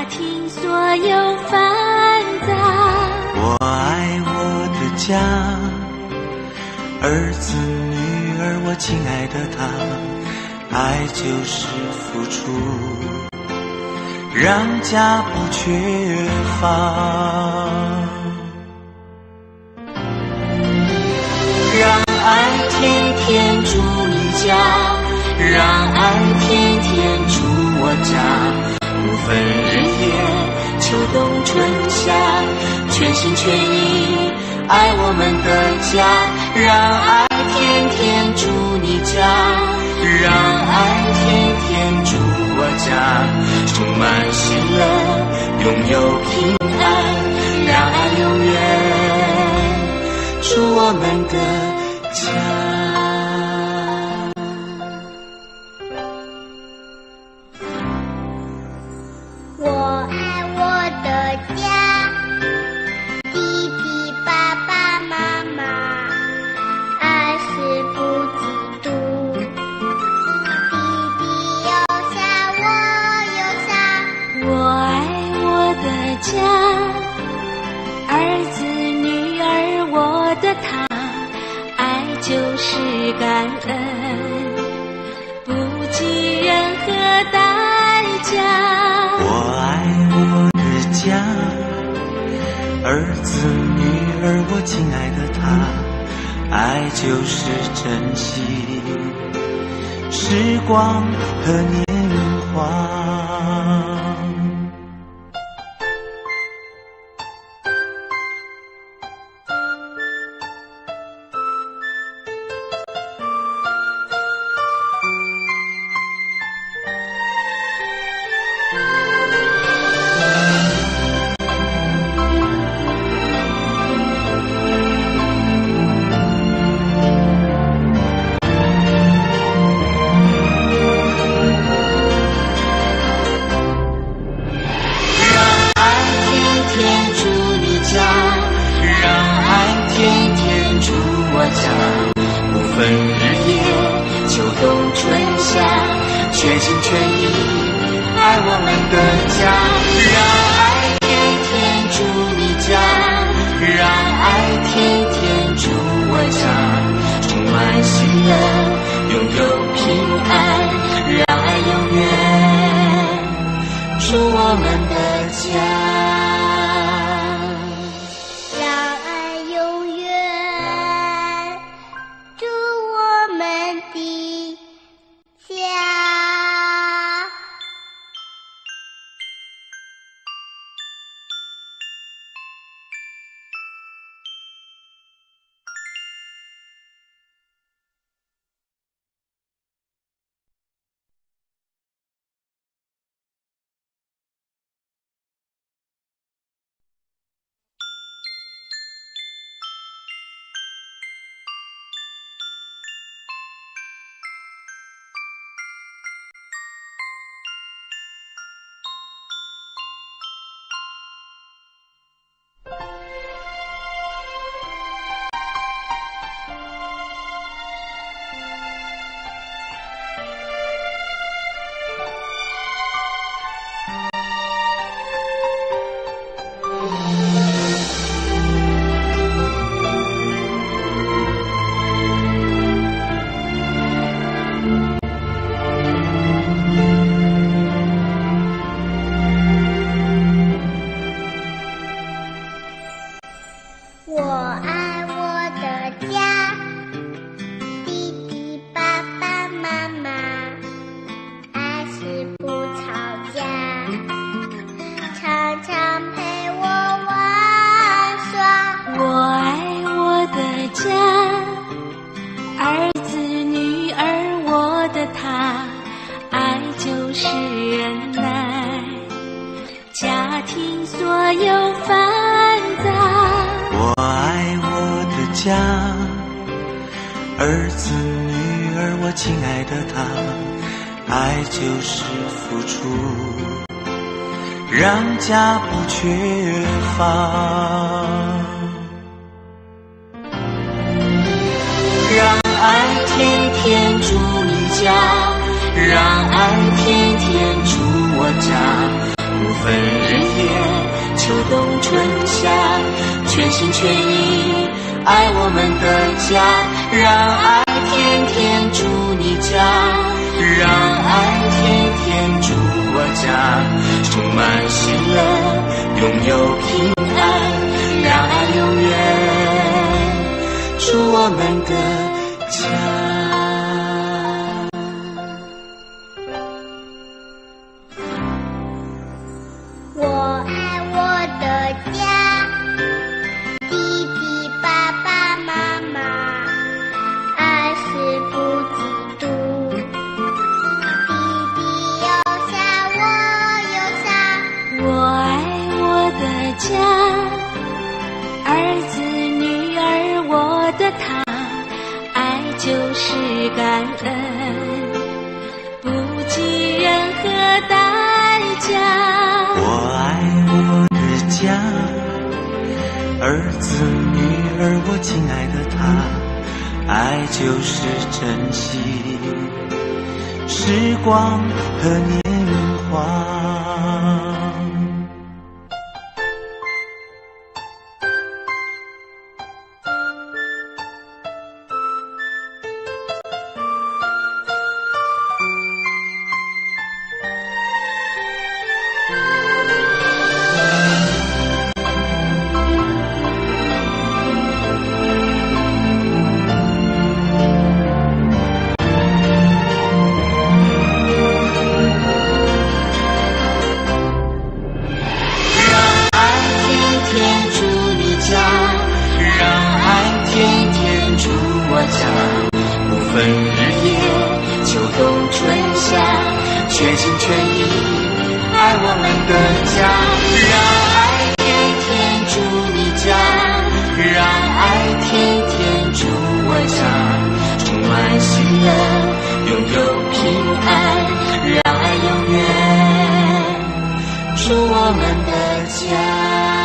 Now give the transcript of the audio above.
庭所有烦躁。 我爱我的家，儿子女儿，我亲爱的他，爱就是付出，让家不缺乏。让爱天天住你家，让爱天天住我家，不分日夜，秋冬春夏，全心全意爱我们的家。让爱天天住你家，让爱天天住我家，充满喜乐，拥有平安，让爱永远住我们的家。 家，儿子女儿我的他，爱就是感恩，不计任何代价。 我爱我的家，儿子女儿我亲爱的他，爱就是珍惜时光和年华。全心全意爱我们的家，让爱天天住你家，让爱天天住我家，充满喜乐，拥有平安，让爱永远住我们的家。儿子女儿我亲爱的他，爱就是付出，让家不缺乏。让爱天天住你家，让爱天天住我家，不分日夜，秋冬春夏，全心全意爱我们的家，让爱天天住你家，让爱天天住我家，充满喜乐，拥有平安，让爱永远住我们的家。 我爱我的家，弟弟爸爸妈妈，爱是不嫉妒。弟弟有啥我有啥。 我爱我的家，儿子女儿我的他，爱就是感恩，不计任何代价。 我爱我的家，儿子女儿我亲爱的他，爱就是珍惜时光和年华。不分日夜，秋冬春夏，全心全意爱我们的家，让爱天天住你家，让爱天天住我家，充满喜乐，拥有平安，让爱永远住我们的家。